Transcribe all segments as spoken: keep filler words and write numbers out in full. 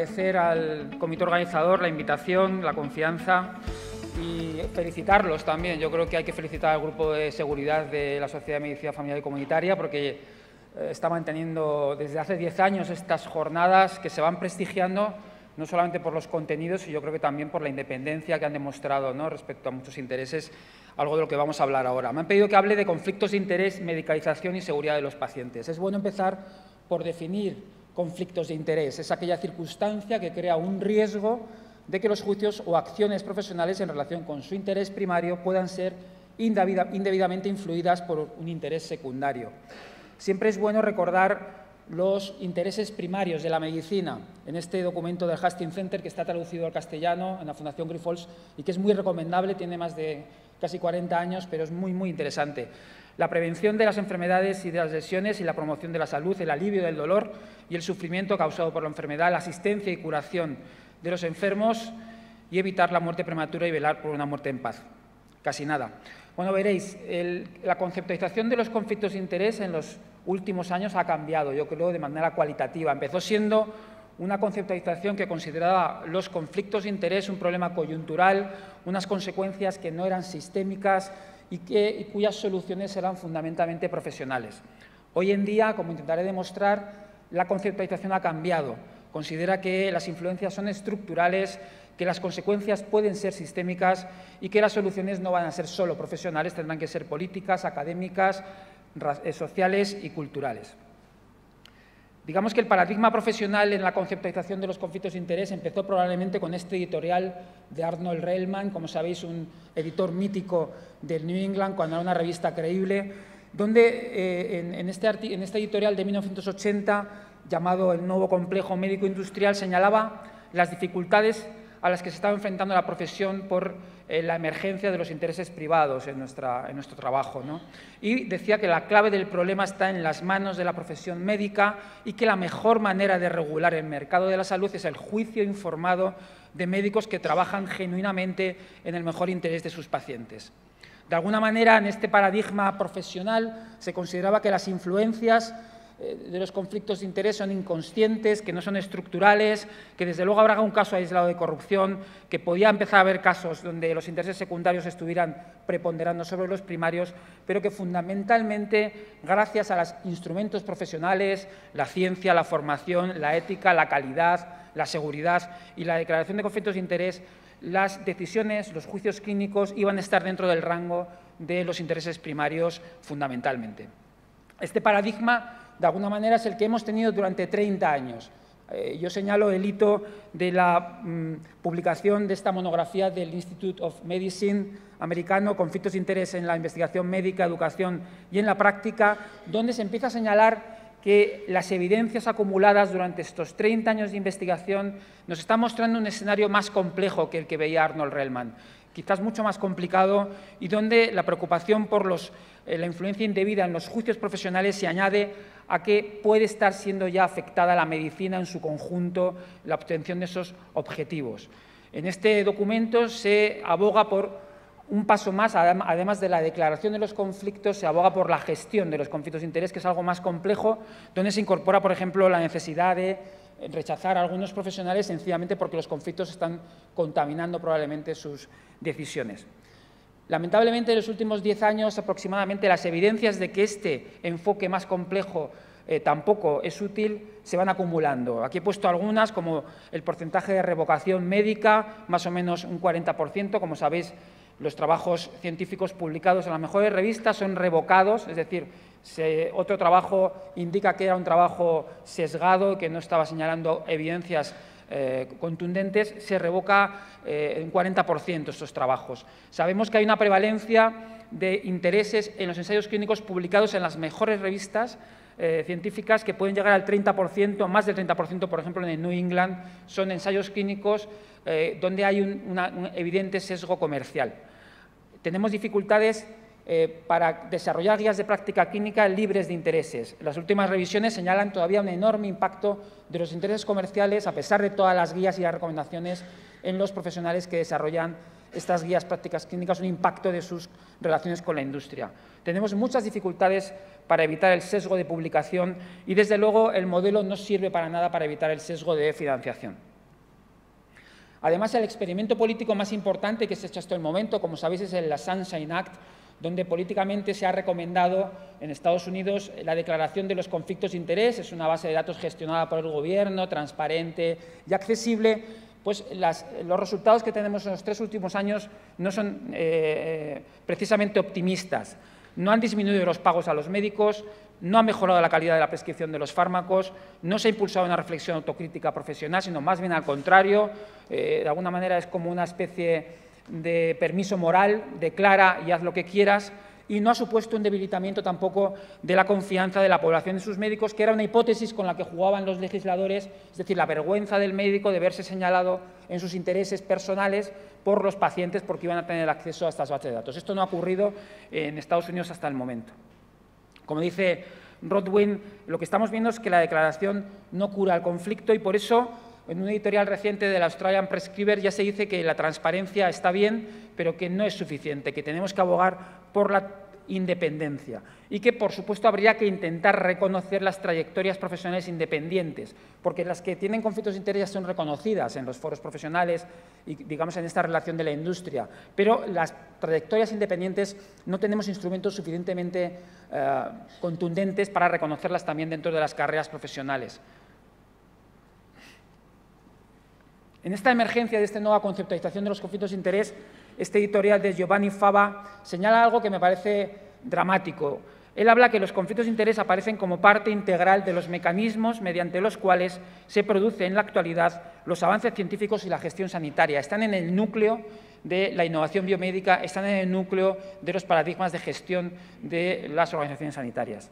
agradecer al comité organizador la invitación, la confianza y felicitarlos también. Yo creo que hay que felicitar al Grupo de Seguridad de la Sociedad de Medicina Familiar y Comunitaria porque está manteniendo desde hace diez años estas jornadas que se van prestigiando no solamente por los contenidos, sino yo creo que también por la independencia que han demostrado, ¿no?, respecto a muchos intereses, algo de lo que vamos a hablar ahora. Me han pedido que hable de conflictos de interés, medicalización y seguridad de los pacientes. Es bueno empezar por definir conflictos de interés. Es aquella circunstancia que crea un riesgo de que los juicios o acciones profesionales en relación con su interés primario puedan ser indebida, indebidamente influidas por un interés secundario. Siempre es bueno recordar los intereses primarios de la medicina en este documento del Hastings Center, que está traducido al castellano en la Fundación Grifols y que es muy recomendable, tiene más de casi cuarenta años, pero es muy, muy interesante. La prevención de las enfermedades y de las lesiones y la promoción de la salud, el alivio del dolor y el sufrimiento causado por la enfermedad, la asistencia y curación de los enfermos y evitar la muerte prematura y velar por una muerte en paz. Casi nada. Bueno, veréis, el, la conceptualización de los conflictos de interés en los últimos años ha cambiado, yo creo, de manera cualitativa. Empezó siendo una conceptualización que consideraba los conflictos de interés un problema coyuntural, unas consecuencias que no eran sistémicas y, que, y cuyas soluciones eran fundamentalmente profesionales. Hoy en día, como intentaré demostrar, la conceptualización ha cambiado. Considera que las influencias son estructurales, que las consecuencias pueden ser sistémicas y que las soluciones no van a ser solo profesionales, tendrán que ser políticas, académicas, sociales y culturales. Digamos que el paradigma profesional en la conceptualización de los conflictos de interés empezó probablemente con este editorial de Arnold Relman, como sabéis, un editor mítico del New England, cuando era una revista creíble, donde eh, en, en, este en este editorial de mil novecientos ochenta, llamado El nuevo complejo médico-industrial, señalaba las dificultades a las que se estaba enfrentando la profesión por eh, la emergencia de los intereses privados en, nuestra, en nuestro trabajo, ¿no? Y decía que la clave del problema está en las manos de la profesión médica y que la mejor manera de regular el mercado de la salud es el juicio informado de médicos que trabajan genuinamente en el mejor interés de sus pacientes. De alguna manera, en este paradigma profesional se consideraba que las influencias de los conflictos de interés son inconscientes, que no son estructurales, que desde luego habrá un caso aislado de corrupción, que podía empezar a haber casos donde los intereses secundarios estuvieran preponderando sobre los primarios, pero que fundamentalmente, gracias a los instrumentos profesionales, la ciencia, la formación, la ética, la calidad, la seguridad y la declaración de conflictos de interés, las decisiones, los juicios clínicos iban a estar dentro del rango de los intereses primarios fundamentalmente. Este paradigma, de alguna manera, es el que hemos tenido durante treinta años. Eh, yo señalo el hito de la mm, publicación de esta monografía del Institute of Medicine americano, Conflictos de interés en la investigación médica, educación y en la práctica, donde se empieza a señalar que las evidencias acumuladas durante estos treinta años de investigación nos están mostrando un escenario más complejo que el que veía Arnold Relman, quizás mucho más complicado, y donde la preocupación por los, eh, la influencia indebida en los juicios profesionales se añade a que puede estar siendo ya afectada la medicina en su conjunto, la obtención de esos objetivos. En este documento se aboga por un paso más, además de la declaración de los conflictos, se aboga por la gestión de los conflictos de interés, que es algo más complejo, donde se incorpora, por ejemplo, la necesidad de rechazar a algunos profesionales sencillamente porque los conflictos están contaminando probablemente sus decisiones. Lamentablemente, en los últimos diez años aproximadamente, las evidencias de que este enfoque más complejo eh, tampoco es útil se van acumulando. Aquí he puesto algunas, como el porcentaje de revocación médica, más o menos un cuarenta por ciento. Como sabéis, los trabajos científicos publicados en las mejores revistas son revocados, es decir, se, otro trabajo indica que era un trabajo sesgado, que no estaba señalando evidencias eh, contundentes, se revoca eh, un cuarenta por ciento estos trabajos. Sabemos que hay una prevalencia de intereses en los ensayos clínicos publicados en las mejores revistas eh, científicas que pueden llegar al treinta por ciento, más del treinta por ciento, por ejemplo, en el New England, son ensayos clínicos eh, donde hay un, una, un evidente sesgo comercial. Tenemos dificultades eh, para desarrollar guías de práctica clínica libres de intereses. Las últimas revisiones señalan todavía un enorme impacto de los intereses comerciales, a pesar de todas las guías y las recomendaciones en los profesionales que desarrollan estas guías prácticas clínicas, un impacto de sus relaciones con la industria. Tenemos muchas dificultades para evitar el sesgo de publicación y, desde luego, el modelo no sirve para nada para evitar el sesgo de financiación. Además, el experimento político más importante que se ha hecho hasta el momento, como sabéis, es el Sunshine Act, donde políticamente se ha recomendado en Estados Unidos la declaración de los conflictos de interés. Es una base de datos gestionada por el Gobierno, transparente y accesible. Pues las, los resultados que tenemos en los tres últimos años no son eh, precisamente optimistas. No han disminuido los pagos a los médicos, no ha mejorado la calidad de la prescripción de los fármacos, no se ha impulsado una reflexión autocrítica profesional, sino más bien al contrario. Eh, de alguna manera es como una especie de permiso moral, declara y haz lo que quieras, y no ha supuesto un debilitamiento tampoco de la confianza de la población en sus médicos, que era una hipótesis con la que jugaban los legisladores, es decir, la vergüenza del médico de verse señalado en sus intereses personales por los pacientes porque iban a tener acceso a estas bases de datos. Esto no ha ocurrido en Estados Unidos hasta el momento. Como dice Rodwin, lo que estamos viendo es que la declaración no cura el conflicto y por eso, en un editorial reciente del Australian Prescriber ya se dice que la transparencia está bien, pero que no es suficiente, que tenemos que abogar por la independencia y que, por supuesto, habría que intentar reconocer las trayectorias profesionales independientes, porque las que tienen conflictos de interés son reconocidas en los foros profesionales y, digamos, en esta relación de la industria, pero las trayectorias independientes no tenemos instrumentos suficientemente eh, contundentes para reconocerlas también dentro de las carreras profesionales. En esta emergencia de esta nueva conceptualización de los conflictos de interés, este editorial de Giovanni Fava señala algo que me parece dramático. Él habla que los conflictos de interés aparecen como parte integral de los mecanismos mediante los cuales se producen en la actualidad los avances científicos y la gestión sanitaria. Están en el núcleo de la innovación biomédica, están en el núcleo de los paradigmas de gestión de las organizaciones sanitarias.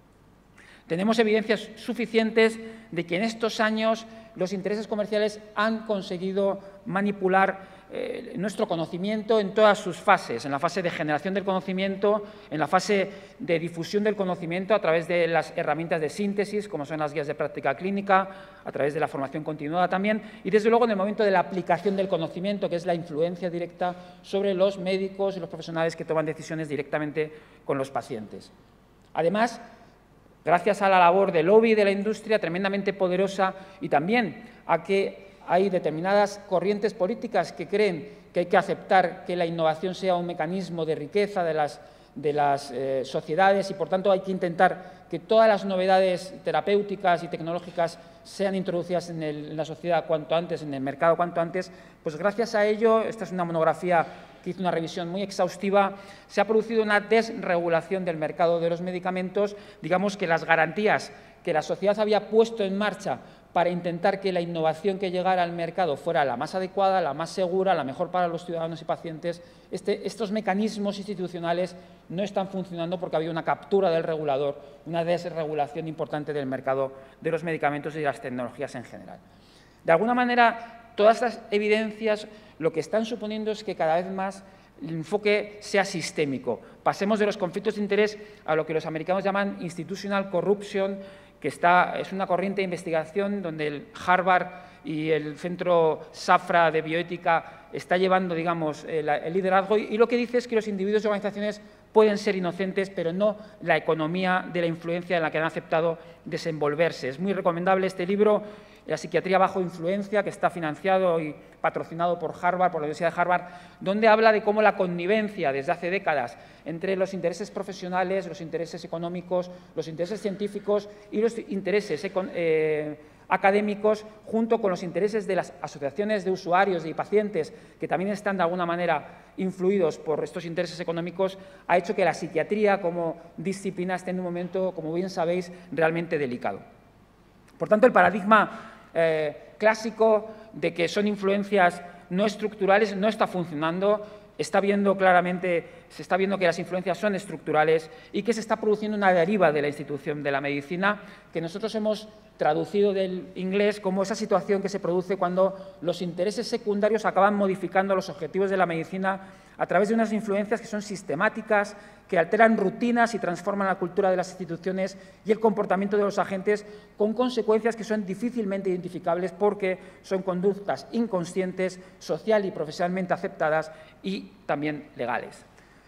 Tenemos evidencias suficientes de que en estos años los intereses comerciales han conseguido manipular eh, nuestro conocimiento en todas sus fases, en la fase de generación del conocimiento, en la fase de difusión del conocimiento a través de las herramientas de síntesis, como son las guías de práctica clínica, a través de la formación continuada también, y desde luego en el momento de la aplicación del conocimiento, que es la influencia directa sobre los médicos y los profesionales que toman decisiones directamente con los pacientes. Además, gracias a la labor del lobby de la industria tremendamente poderosa y también a que hay determinadas corrientes políticas que creen que hay que aceptar que la innovación sea un mecanismo de riqueza de las, de las eh, sociedades y, por tanto, hay que intentar que todas las novedades terapéuticas y tecnológicas sean introducidas en, el, en la sociedad cuanto antes, en el mercado cuanto antes, pues gracias a ello, esta es una monografía que hizo una revisión muy exhaustiva, se ha producido una desregulación del mercado de los medicamentos. Digamos que las garantías que la sociedad había puesto en marcha para intentar que la innovación que llegara al mercado fuera la más adecuada, la más segura, la mejor para los ciudadanos y pacientes, este, estos mecanismos institucionales no están funcionando porque había una captura del regulador, una desregulación importante del mercado de los medicamentos y de las tecnologías en general. De alguna manera, todas estas evidencias lo que están suponiendo es que cada vez más el enfoque sea sistémico. Pasemos de los conflictos de interés a lo que los americanos llaman institutional corruption, que está, es una corriente de investigación donde el Harvard y el Centro Safra de Bioética está llevando, digamos, el, el liderazgo, y lo que dice es que los individuos y organizaciones pueden ser inocentes, pero no la economía de la influencia en la que han aceptado desenvolverse. Es muy recomendable este libro, La psiquiatría bajo influencia, que está financiado y patrocinado por Harvard, por la Universidad de Harvard, donde habla de cómo la connivencia desde hace décadas entre los intereses profesionales, los intereses económicos, los intereses científicos y los intereses eh, académicos, junto con los intereses de las asociaciones de usuarios y pacientes, que también están de alguna manera influidos por estos intereses económicos, ha hecho que la psiquiatría como disciplina esté en un momento, como bien sabéis, realmente delicado. Por tanto, el paradigma eh, clásico de que son influencias no estructurales no está funcionando. Está viendo claramente, se está viendo que las influencias son estructurales y que se está produciendo una deriva de la institución de la medicina, que nosotros hemos traducido del inglés como esa situación que se produce cuando los intereses secundarios acaban modificando los objetivos de la medicina a través de unas influencias que son sistemáticas, que alteran rutinas y transforman la cultura de las instituciones y el comportamiento de los agentes, con consecuencias que son difícilmente identificables porque son conductas inconscientes, social y profesionalmente aceptadas y también legales.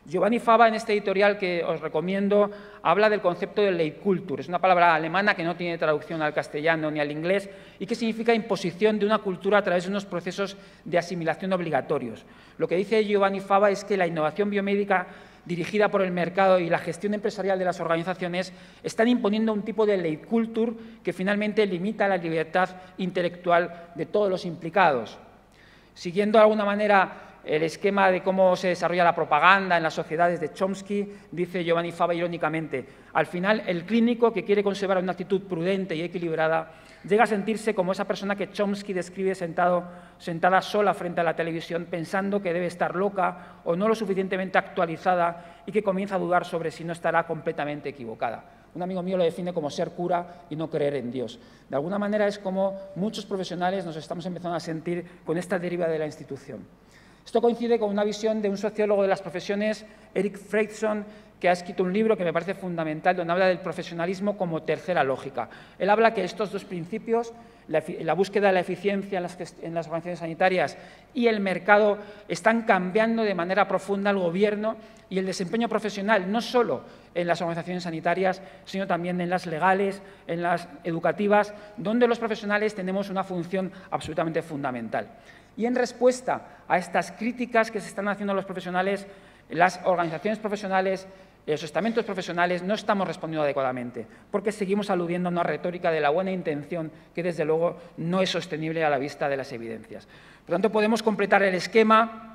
Giovanni Fava, en este editorial que os recomiendo, habla del concepto de Leitkultur. Es una palabra alemana que no tiene traducción al castellano ni al inglés y que significa imposición de una cultura a través de unos procesos de asimilación obligatorios. Lo que dice Giovanni Fava es que la innovación biomédica dirigida por el mercado y la gestión empresarial de las organizaciones están imponiendo un tipo de Leitkultur que finalmente limita la libertad intelectual de todos los implicados. Siguiendo de alguna manera el esquema de cómo se desarrolla la propaganda en las sociedades de Chomsky, dice Giovanni Fava irónicamente, al final el clínico que quiere conservar una actitud prudente y equilibrada llega a sentirse como esa persona que Chomsky describe sentado, sentada sola frente a la televisión pensando que debe estar loca o no lo suficientemente actualizada y que comienza a dudar sobre si no estará completamente equivocada. Un amigo mío lo define como ser cura y no creer en Dios. De alguna manera es como muchos profesionales nos estamos empezando a sentir con esta deriva de la institución. Esto coincide con una visión de un sociólogo de las profesiones, Eric Freidson, que ha escrito un libro que me parece fundamental, donde habla del profesionalismo como tercera lógica. Él habla que estos dos principios, la, la búsqueda de la eficiencia en las, en las organizaciones sanitarias y el mercado, están cambiando de manera profunda el gobierno y el desempeño profesional, no solo en las organizaciones sanitarias, sino también en las legales, en las educativas, donde los profesionales tenemos una función absolutamente fundamental. Y en respuesta a estas críticas que se están haciendo a los profesionales, las organizaciones profesionales, los estamentos profesionales no estamos respondiendo adecuadamente, porque seguimos aludiendo a una retórica de la buena intención que, desde luego, no es sostenible a la vista de las evidencias. Por tanto, podemos completar el esquema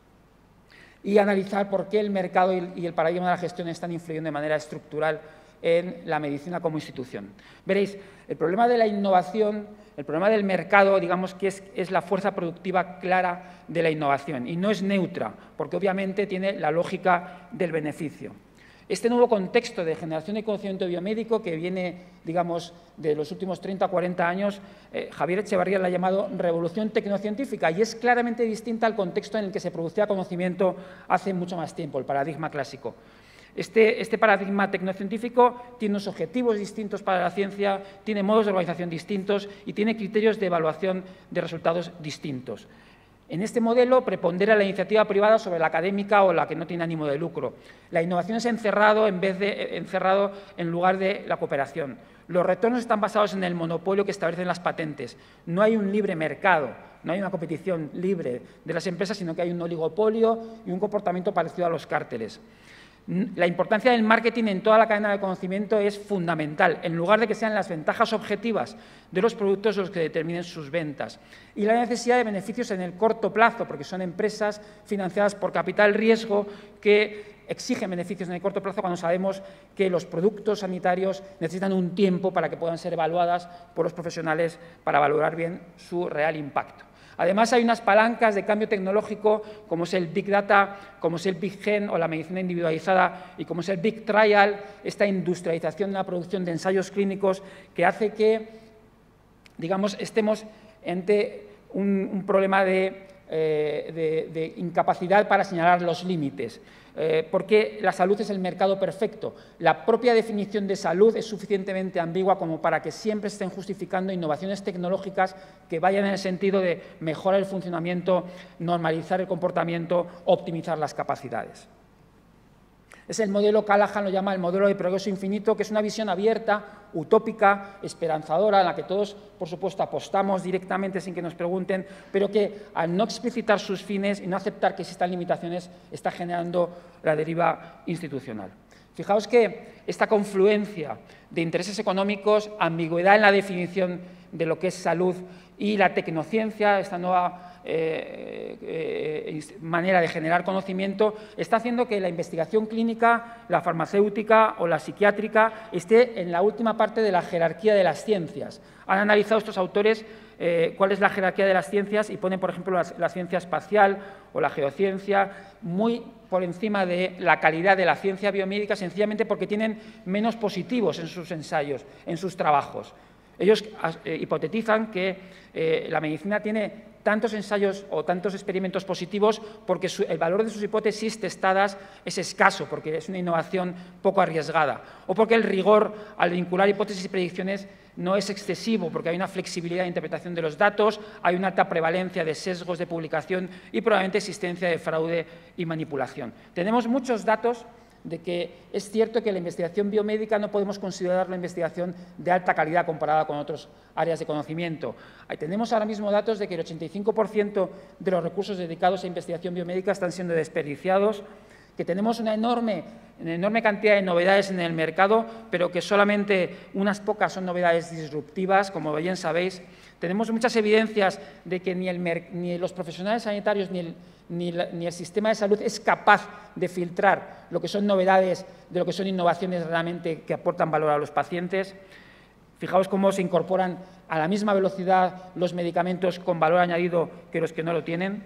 y analizar por qué el mercado y el paradigma de la gestión están influyendo de manera estructural en la medicina como institución. Veréis, el problema de la innovación, el problema del mercado, digamos que es, es la fuerza productiva clara de la innovación y no es neutra, porque obviamente tiene la lógica del beneficio. Este nuevo contexto de generación de conocimiento biomédico que viene, digamos, de los últimos treinta o cuarenta años, eh, Javier Echevarría la ha llamado revolución tecnocientífica y es claramente distinta al contexto en el que se producía conocimiento hace mucho más tiempo, el paradigma clásico. Este, este paradigma tecnocientífico tiene unos objetivos distintos para la ciencia, tiene modos de organización distintos y tiene criterios de evaluación de resultados distintos. En este modelo prepondera la iniciativa privada sobre la académica o la que no tiene ánimo de lucro. La innovación es encerrado en vez de encerrado en lugar de la cooperación. Los retornos están basados en el monopolio que establecen las patentes. No hay un libre mercado, no hay una competición libre de las empresas, sino que hay un oligopolio y un comportamiento parecido a los cárteles. La importancia del marketing en toda la cadena de conocimiento es fundamental, en lugar de que sean las ventajas objetivas de los productos los que determinen sus ventas. Y la necesidad de beneficios en el corto plazo, porque son empresas financiadas por capital riesgo que exigen beneficios en el corto plazo cuando sabemos que los productos sanitarios necesitan un tiempo para que puedan ser evaluadas por los profesionales para valorar bien su real impacto. Además, hay unas palancas de cambio tecnológico, como es el Big Data, como es el Big Gen o la medicina individualizada y como es el Big Trial, esta industrialización de la producción de ensayos clínicos que hace que, digamos, estemos ante un, un problema de, eh, de, de incapacidad para señalar los límites. Eh, porque la salud es el mercado perfecto. La propia definición de salud es suficientemente ambigua como para que siempre estén justificando innovaciones tecnológicas que vayan en el sentido de mejorar el funcionamiento, normalizar el comportamiento, optimizar las capacidades. Es el modelo, Callahan lo llama el modelo de progreso infinito, que es una visión abierta, utópica, esperanzadora, en la que todos, por supuesto, apostamos directamente sin que nos pregunten, pero que al no explicitar sus fines y no aceptar que existan limitaciones, está generando la deriva institucional. Fijaos que esta confluencia de intereses económicos, ambigüedad en la definición de lo que es salud y la tecnociencia, esta nueva Eh, eh, manera de generar conocimiento, está haciendo que la investigación clínica, la farmacéutica o la psiquiátrica esté en la última parte de la jerarquía de las ciencias. Han analizado estos autores eh, cuál es la jerarquía de las ciencias y ponen, por ejemplo, la, la ciencia espacial o la geociencia muy por encima de la calidad de la ciencia biomédica, sencillamente porque tienen menos positivos en sus ensayos, en sus trabajos. Ellos eh, hipotetizan que eh, la medicina tiene tantos ensayos o tantos experimentos positivos porque su, el valor de sus hipótesis testadas es escaso, porque es una innovación poco arriesgada, o porque el rigor al vincular hipótesis y predicciones no es excesivo, porque hay una flexibilidad de interpretación de los datos, hay una alta prevalencia de sesgos de publicación y probablemente existencia de fraude y manipulación. Tenemos muchos datos de que es cierto que la investigación biomédica no podemos considerar una investigación de alta calidad comparada con otras áreas de conocimiento. Ahí tenemos ahora mismo datos de que el ochenta y cinco por ciento de los recursos dedicados a investigación biomédica están siendo desperdiciados, que tenemos una enorme, una enorme cantidad de novedades en el mercado, pero que solamente unas pocas son novedades disruptivas, como bien sabéis. Tenemos muchas evidencias de que ni, el, ni los profesionales sanitarios ni el, ni, la, ni el sistema de salud es capaz de filtrar lo que son novedades de lo que son innovaciones realmente que aportan valor a los pacientes. Fijaos cómo se incorporan a la misma velocidad los medicamentos con valor añadido que los que no lo tienen.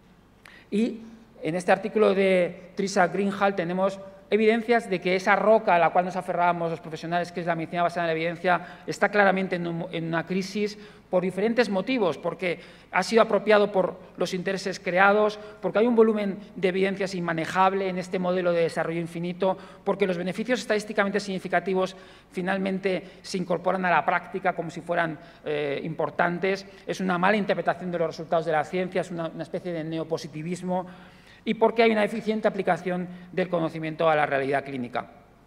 Y en este artículo de Trisha Greenhalgh tenemos evidencias de que esa roca a la cual nos aferrábamos los profesionales, que es la medicina basada en la evidencia, está claramente en, un, en una crisis por diferentes motivos, porque ha sido apropiado por los intereses creados, porque hay un volumen de evidencias inmanejable en este modelo de desarrollo infinito, porque los beneficios estadísticamente significativos finalmente se incorporan a la práctica como si fueran eh, importantes. Es una mala interpretación de los resultados de la ciencia, es una, una especie de neopositivismo, y porque hay una eficiente aplicación del conocimiento a la realidad clínica.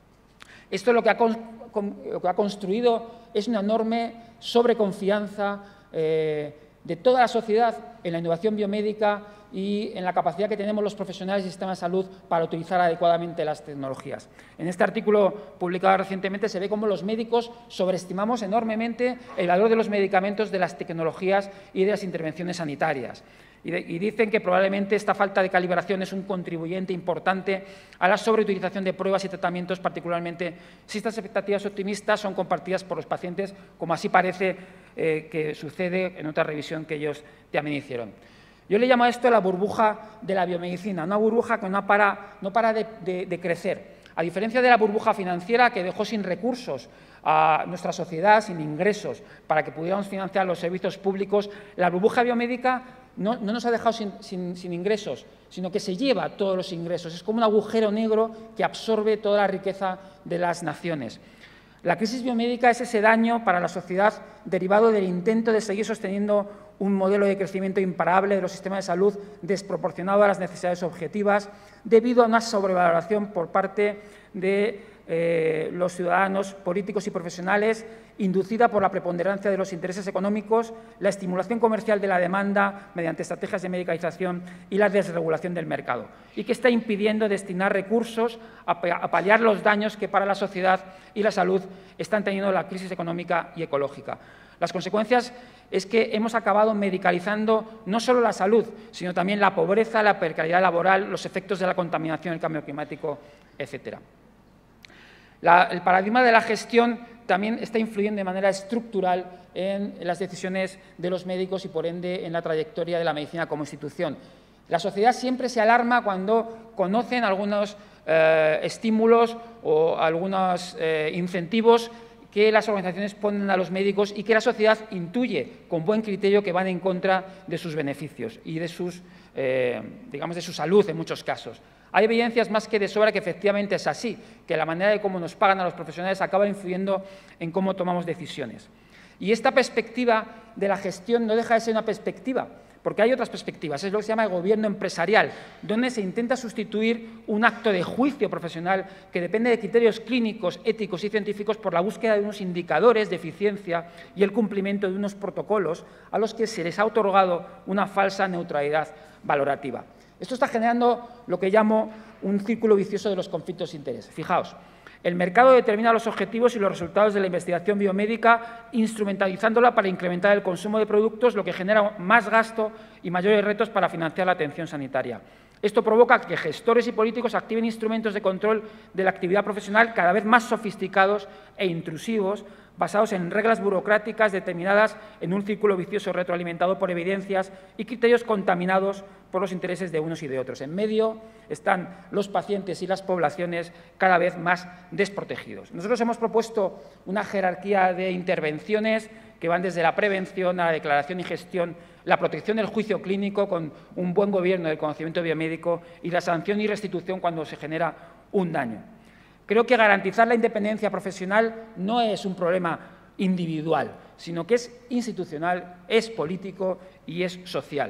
Esto lo que ha, con, con, lo que ha construido es una enorme sobreconfianza eh, de toda la sociedad en la innovación biomédica y en la capacidad que tenemos los profesionales del sistema de salud para utilizar adecuadamente las tecnologías. En este artículo publicado recientemente se ve cómo los médicos sobreestimamos enormemente el valor de los medicamentos, de las tecnologías y de las intervenciones sanitarias. Y, de, y dicen que probablemente esta falta de calibración es un contribuyente importante a la sobreutilización de pruebas y tratamientos, particularmente si estas expectativas optimistas son compartidas por los pacientes, como así parece eh, que sucede en otra revisión que ellos también hicieron. Yo le llamo a esto la burbuja de la biomedicina, una burbuja que no para, no para de, de, de crecer. A diferencia de la burbuja financiera que dejó sin recursos a nuestra sociedad, sin ingresos, para que pudiéramos financiar los servicios públicos, la burbuja biomédica no, no nos ha dejado sin, sin, sin ingresos, sino que se lleva todos los ingresos. Es como un agujero negro que absorbe toda la riqueza de las naciones. La crisis biomédica es ese daño para la sociedad derivado del intento de seguir sosteniendo un modelo de crecimiento imparable de los sistemas de salud desproporcionado a las necesidades objetivas debido a una sobrevaloración por parte de eh, los ciudadanos, políticos y profesionales inducida por la preponderancia de los intereses económicos, la estimulación comercial de la demanda mediante estrategias de medicalización y la desregulación del mercado, y que está impidiendo destinar recursos a paliar los daños que para la sociedad y la salud están teniendo la crisis económica y ecológica. Las consecuencias es que hemos acabado medicalizando no solo la salud, sino también la pobreza, la precariedad laboral, los efectos de la contaminación, el cambio climático, etcétera. La, el paradigma de la gestión también está influyendo de manera estructural en las decisiones de los médicos y, por ende, en la trayectoria de la medicina como institución. La sociedad siempre se alarma cuando conocen algunos eh, estímulos o algunos eh, incentivos que las organizaciones ponen a los médicos y que la sociedad intuye con buen criterio que van en contra de sus beneficios y de, sus, eh, digamos, de su salud en muchos casos. Hay evidencias más que de sobra que efectivamente es así, que la manera de cómo nos pagan a los profesionales acaba influyendo en cómo tomamos decisiones. Y esta perspectiva de la gestión no deja de ser una perspectiva, porque hay otras perspectivas, es lo que se llama el gobierno empresarial, donde se intenta sustituir un acto de juicio profesional que depende de criterios clínicos, éticos y científicos por la búsqueda de unos indicadores de eficiencia y el cumplimiento de unos protocolos a los que se les ha otorgado una falsa neutralidad valorativa. Esto está generando lo que llamo un círculo vicioso de los conflictos de interés. Fijaos, el mercado determina los objetivos y los resultados de la investigación biomédica, instrumentalizándola para incrementar el consumo de productos, lo que genera más gasto y mayores retos para financiar la atención sanitaria. Esto provoca que gestores y políticos activen instrumentos de control de la actividad profesional cada vez más sofisticados e intrusivos basados en reglas burocráticas determinadas en un círculo vicioso retroalimentado por evidencias y criterios contaminados por los intereses de unos y de otros. En medio están los pacientes y las poblaciones cada vez más desprotegidos. Nosotros hemos propuesto una jerarquía de intervenciones que van desde la prevención a la declaración y gestión, la protección del juicio clínico con un buen gobierno del conocimiento biomédico y la sanción y restitución cuando se genera un daño. Creo que garantizar la independencia profesional no es un problema individual, sino que es institucional, es político y es social.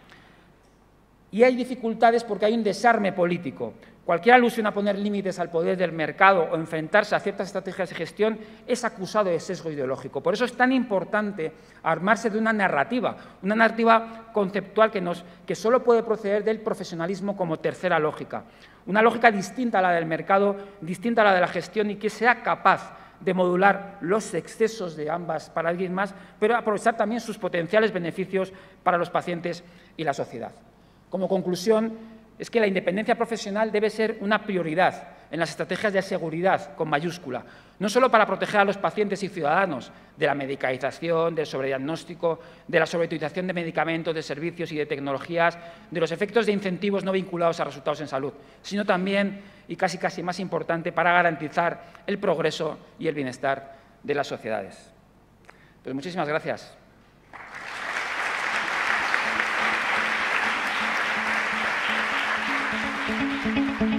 Y hay dificultades porque hay un desarme político. Cualquier alusión a poner límites al poder del mercado o enfrentarse a ciertas estrategias de gestión es acusado de sesgo ideológico. Por eso es tan importante armarse de una narrativa, una narrativa conceptual que, nos, que solo puede proceder del profesionalismo como tercera lógica. Una lógica distinta a la del mercado, distinta a la de la gestión y que sea capaz de modular los excesos de ambas paradigmas, pero aprovechar también sus potenciales beneficios para los pacientes y la sociedad. Como conclusión, es que la independencia profesional debe ser una prioridad en las estrategias de seguridad con mayúscula, no solo para proteger a los pacientes y ciudadanos de la medicalización, del sobrediagnóstico, de la sobreutilización de medicamentos, de servicios y de tecnologías, de los efectos de incentivos no vinculados a resultados en salud, sino también, y casi casi más importante, para garantizar el progreso y el bienestar de las sociedades. Pues muchísimas gracias. Thank you.